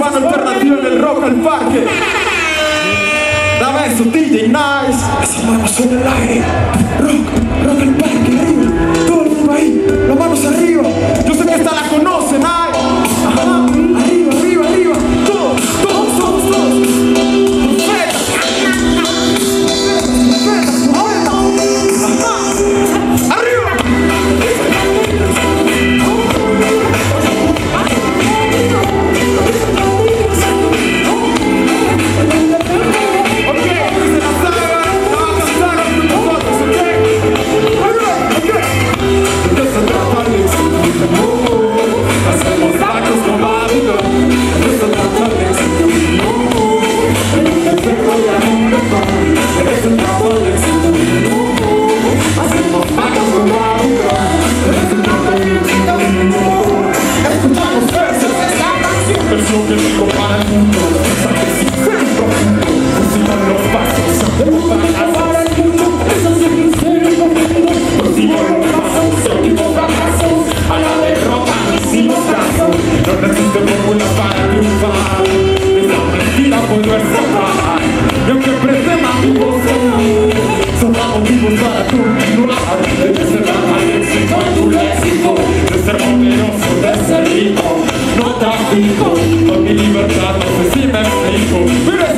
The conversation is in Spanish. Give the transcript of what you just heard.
mano alternativa en el Rock al Parque. Dame eso, DJ Nice. Esa mano sobre el aire. Rock al Parque, arriba. Todo el mundo ahí, las manos arriba. Yo sé que esta la conocen, ay. Ajá, arriba. Todos. Para continuar, de ser al éxito en tu léxico, de ser poderoso, de ser rico, no tráfico, con mi libertad no sé si me explico.